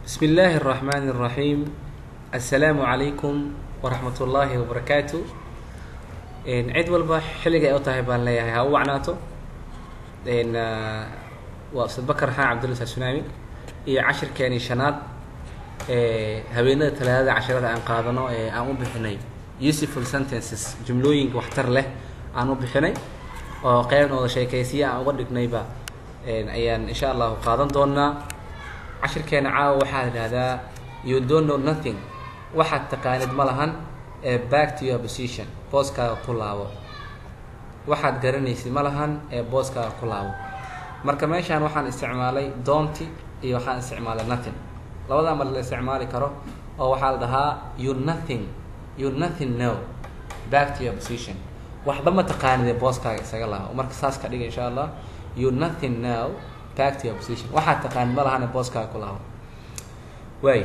بسم الله الرحمن الرحيم. السلام عليكم ورحمة الله وبركاته. عيد والبا حلقة أو طيب بان ليها هو عناته إن وأستاذ بكر حان عبد الله السنامي هي 10 كاني شناد هبينا 13 عن قادنا أمو بحني useful sentences جملوين واختر له أمو بحني وقيمنا ولا شيء كيسية أو قد نيبا أيان إن شاء الله قادم دونا 10 كان عاو واحد هذا you don't know nothing واحد تقاند ملهن back to your position بوسكا كلاو واحد قرنيسي ملهن بوسكا كلاو marka meeshaan waxaan isticmaalay don't iyo waxaan isticmaalay nothing labada mar la isticmaali karo oo waxa la dhahaa you nothing know back to your position waxba ma taqaanid booskaaga isaga laha marka saas ka dhig insha Allah you nothing know back to your position waxa taqaan malahan booskaaga ku laha way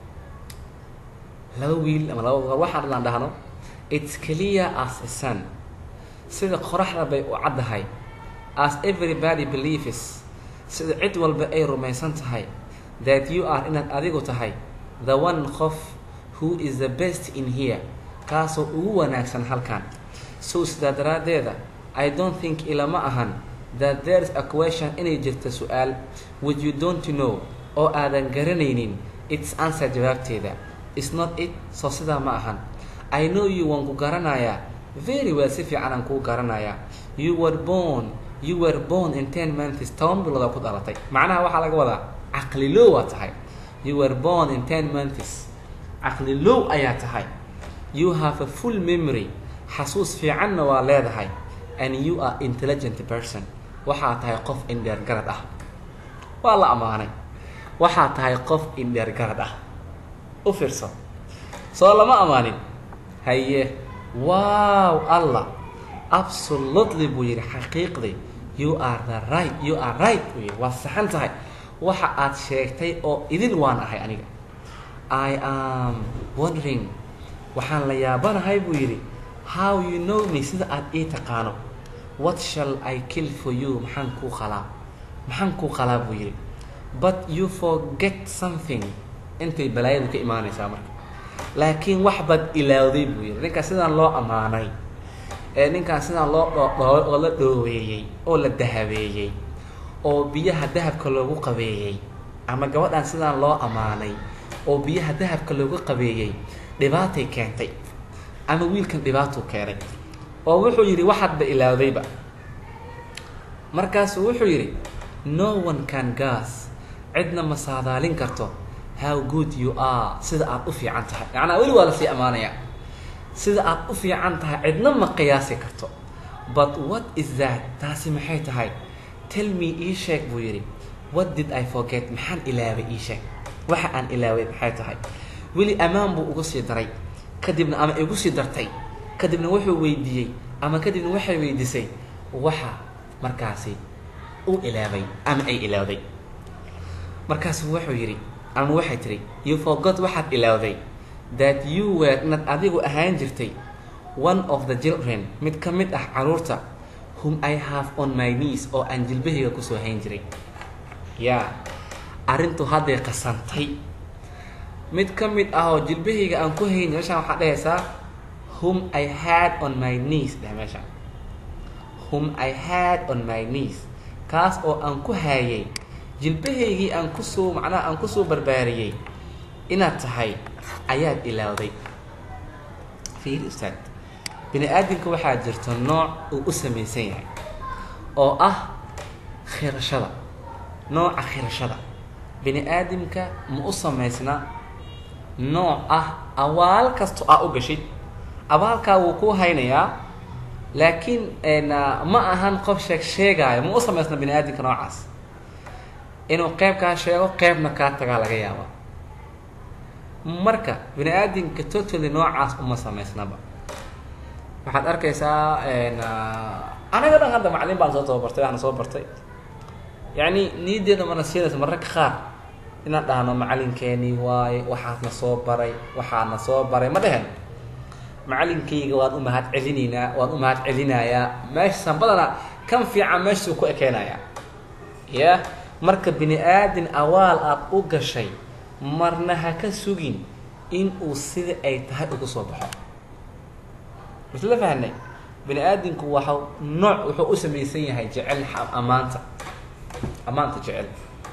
laba wiil ama laba waxa la dhahno it's clear as a sun sida qoraxda bay u cadahay as everybody believes sida cid walba ay rumaysan tahay that you are inaad adigu tahay the one qof who is the best in here kaasoo ugu wanaagsan halkan so sida daraadeeda I don't think ilama ahan that there is a question inay jirto su'aal which you don't know oo aadan garanaynin its answer jawaabteeda is not it so sida ma ahan I know you waan ku garanayaa very well si fiican aan ku garanayaa you were born in 10 months toban bilood ku dhalatay macnaha waxa laga wadaa aqli loo waa tahay you were born in 10 months aqli loo ayaa tahay you have a full memory xasuus fiicanna waa leedahay and you are intelligent person waxa tahay qof indheer garad ah waa la amaanay waxa tahay qof indheer garad ah u fiirso soo lama amaanin haye wow Allah absolutely buu yiri xaqiiqdi you are right waa saxan tahay waxa aad sheegtay oo idin waan ahay aniga I am wondering waxaan la yaabanahay buu yiri how you know me sida aad ii taqaano what shall I kill for you maxaan ku qalaa buu yiri but you forget something intay balaayadu ka imaanaysaa marka laakiin wax bad ilaawday buu yiri ninka sidaan loo amaanay ninkan sidaan loo la dhooweeyay oo la dahabeeyay oo biyaha dahabka loogu qabeeyay ama gabadhan sidaan loo amaanay oo biyaha dahabka loogu qabeeyay dhibaatay keentay ama wiilkan dhibaato keenay oo wuxuu yiri waxaad ba ilaawdayba markaas wuxuu yiri no one can guess cidna ma saadaalin karto how good you are sida aad u fiican tahay macnaha wali waa la sii amaanaya sida aad u fiican tahay cidna ma qiyaasi karto but what is that taasi maxay tahay tell me ii sheeg buu yiri what did I forget maxaan ilaaway ii sheeg waxa aan ilaaway maxay tahay wali amaan buu ugu sii daray kadibna ama igu sii dartay kadibna wuxuu weydiiyay ama kadibna waxay weydiisay waxa markaasi uu ilaaway ama ay ilaawday markaas wuxuu yiri ama waxay tiri you forgot waxaad ilaawday that you were not adigu ahaan jirtay one of the children mid ka mid ah caruurta whom I have on my knees oo aan jilbahayga ku soo hayn jiray arintu hadday qasantay mid ka mid ah oo jilbahayga aan ku hayn meeshaan waxa dhahaysaa whom I had on my knees meeshaan whom I had on my knees kaas oo aan ku hayay jilbahaygii aan ku soo macnaha aan ku soo barbaariyay inaad tahay ayaad ilaawday fiirisan bini aadamka waxaa jirta nooc uu u samaysan yahay oo ah khirashada nooca khirashada bini aadamka ma u samaysna nooc ah awaal kasto u gashid abaalka wuu ku haynayaa laakiin ma ahan qof sheegaayo ma u samaysna bini aadamka noocaas inuu qayb ka sheego qaybna ka taga laga yaabo marka bini aadamka totally noocaas uma samaysnaba waxaad arkaysaa anaga dhan hadda macallin baan soo bartay yani niideeda mana siinaysa mararka qaar inaan dhahno macallinkeeni waaye waxaadna soo baray ma dhehen macallinkayga waan u mahad celinayaa meeshaan badana kan fiican meeshuu ku ekeenayaa marka bini aadin awaal aad u gashay marna ha ka sugin in uu sida ay tahay ugu soo baxo. Isla fahanay bini aadamku waxa nooc wuxuu u samaysan yahay jecel amaanta jecel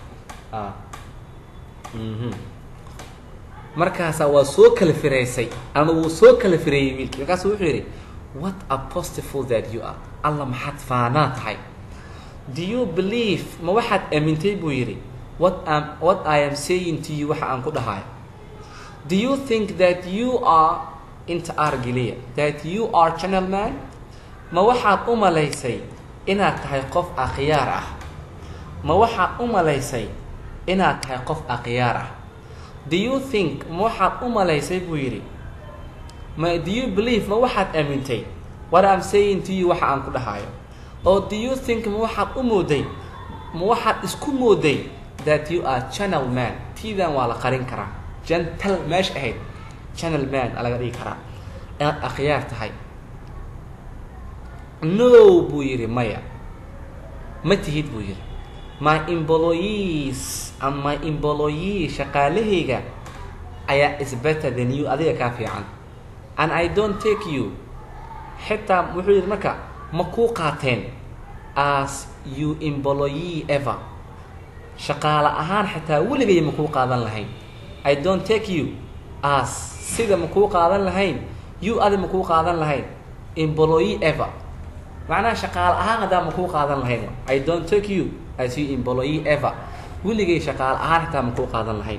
markaas waa soo kala fireysay ama wuu soo kala fireeyay wiilkii markaas wuxuu yiri what a boastful that you are Allah maxad faanaa tahay. Do you believe ma waxaad aamintay buu yiri what I am saying to you waxa aan ku dhahay. Do you think that you are inta argiliya that you are channel man ma waxaad u malaysay inaad tahay qof akhyaar ah ma waxaad u malaysay inaad tahay qof akhyaar ah. Do you think ma waxaad u malaysay buu yiri do you believe ma waxaad aamintay what I'm saying to you waxa aan ku dhahayo. Or do you think ma waxaad u mooday ma waxaad isku mooday that you are channel man tiidan waa la qarin karaa gentle meesh ahayd channel man alaga dhigi karaa inaad akhyaar tahay. No buu yiri maya ma tihid buu yiri my employees and my employee shaqaalahayga ayaa is better than you adiga ka fiican and I don't take you xitaa wuxuu yiri marka ma ku qaateen as you employee ever shaqaale ahaan xitaa weligay ma ku qaadan lahayn. I don't take you as sida ma ku qaadan lahayn you adiga ma ku qaadan lahayn employee ever macnaha shaqaale ahaan hadaa ma ku qaadan lahayn. I don't take you as you employee ever weligay shaqaale ahaan xitaa ma ku qaadan lahayn.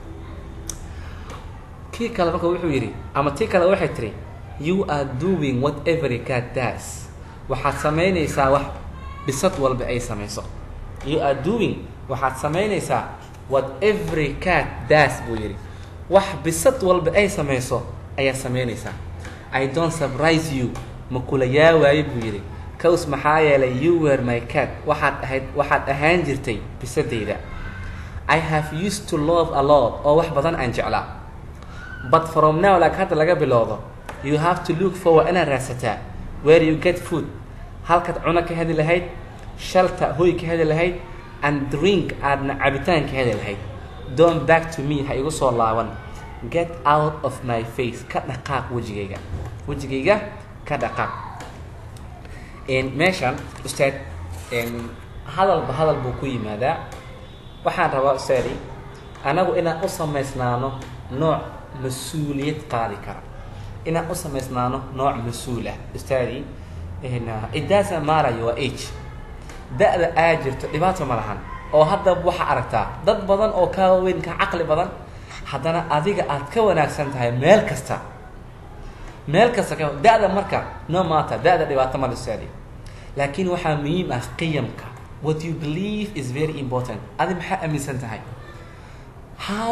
kii kale marka wuxuu yiri ama tii kale waxay tiri you are doing what every cat does waxaad samaynaysaa wax bisad walba ay samayso. You are doing waxaad samaynaysaa what every cat does buu yiri wax bisad walba ay samayso ayaa samaynaysaa. I don't surprise you ma kula yaawaayo buu yiri kaws maxaa yeelay you were my cat waxaad ahaan jirtay bisadayda. I have used to love a lot oo wax badan aan jeclaa but from now like hadda laga bilowdo you have to look forward inaad raadsataa where you get food halkaad cuna ka heli lahayd shelter hoy ka heli lahayd and drink aadna cabitaan ka heli lahayd. Don't back to me ha igu soo laaban get out of my face ka dhaqaaq wajigayga ka dhaqaaq. meeshan ustaad hadal buu ku yimaadaa waxaan rabaa ustaadi anagu inaan u samaysnaano nooc mas-uuliyad qaadi kara inaan u samaysnaano nooc mas-uul ah ustaadi it doesn't matter your age da'da aad jirto dhibaato ma lahan oo hadda waxa aragtaa dad badan oo ka weyn ka caqli badan haddana adiga aad ka wanaagsan tahay meel kasta ka da'da marka no matter da'da dhibaato ma ustaadi laakiin waxaa muhiim ah qiyamka what you believe is very important. adi maxaa aaminsan tahay how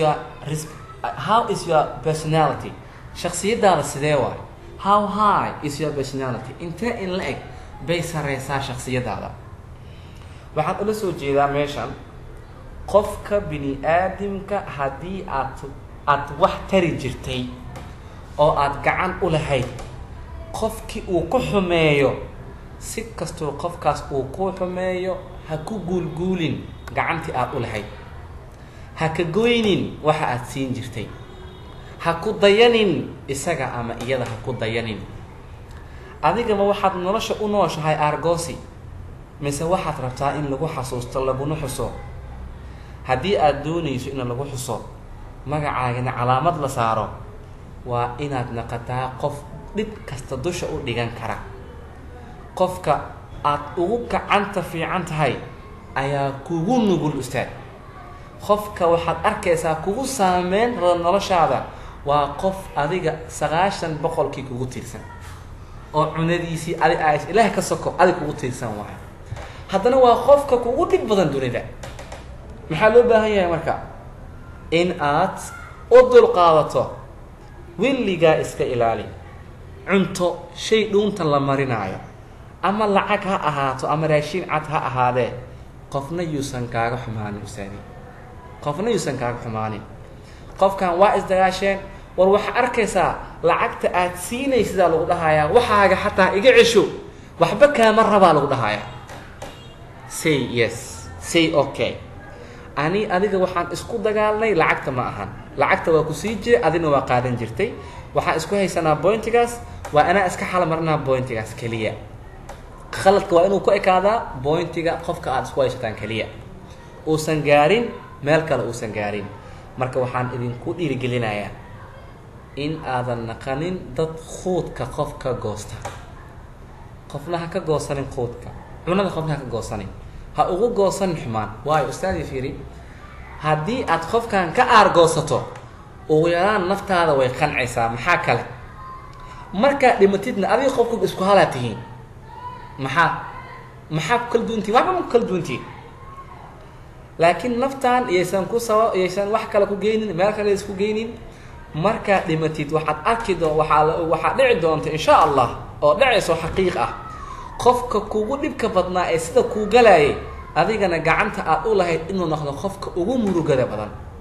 is your personality shakhsiyadaada sidee waay how high is your personality intee in la eg bay sareysaa shakhsiyadaada. waxaan ula soo jeedaa meeshan qofka bini aadamka haddii aad wax tari jirtay oo aad gacan u lahayd qofkii uu ku xumeeyo si kastoo qofkaas uu ku xumeeyo ha ku guulguulin gacantii aad u lahayd ha ka goynin waxa aad siin jirtay ha ku dayanin isaga ama iyada ha ku dayanin. adigama waxaad nolosha u nooshahay argoosi mise waxaad rabtaa in lagu xasuusto laguna xuso. haddii aad doonayso in lagu xuso magacaagana calaamad la saaro waa inaad naqataa qof dhib kasta dusha u dhigan kara. qofka aad ugu gacanta fiican tahay ayaa kugu nugul ustaad. qofka waxaad arkaysaa kugu saameyn noloshaada waa qof adiga 90% kugu tiirsan oo cunadiisii ilaah ka soko adiga kugu tiirsan waay. haddana waa qofka kugu dhib badan dunida. maxaa loo baahan yahay marka in aad u dulqaadato weligaa iska ilaali cunto shay dhuuntan la marinaayo ama lacag ha ahaato ama raashin cad ha ahaadee qofna yuusan kaaga xumaanin ustaadi qofna yuusan kaaga xumaanin. qofkan waa isdagaasheen war waxa arkaysaa lacagta aad siinaysaa lagu dhahayaa waxaaga xataa iga cesho waxba kaama rabaa lagu dhahayaa say yes say okay ani adiga waxaan isku dagaalnay lacagta ma ahan lacagta waa ku sii jee adina waa qaadan jirtay waxaan isku haysanaa pointigaas waa anaa iska xal marnaa pointigaas kaliya khaladka waa inuu ku ekaadaa pointiga qofka aad isku haysataan kaliya uusan gaarin meel kale uusan gaarin marka waxaan idinku dhiirigelinayaa in aadan naqanin dad quudka qofka goosta qofna ha ka goosanin quudka cunada qofna ha ka goosanin ha ugu goosanin xumaan waayo ustaadi fiiri haddii aad qofkan ka aargoosato ugu yaraan naftaada way qancaysaa maxaa kale markaa dhimatidna adiga qofku isku halaa tihiin maxaa ku kala duwantiin waxba ma ku kala duwantiin laakiin naftaan iyaysan wax kale ku geynin meel kale isku geynin markaa dhimatid waxaad arki waxaa dhici doonta insha allah oo dhacayso xaqiiq ah qofka kugu dhibka badnaa ee sida kuu galayay adigana gacanta aad u lahayd inuu noqdo qofka ugu murugada badan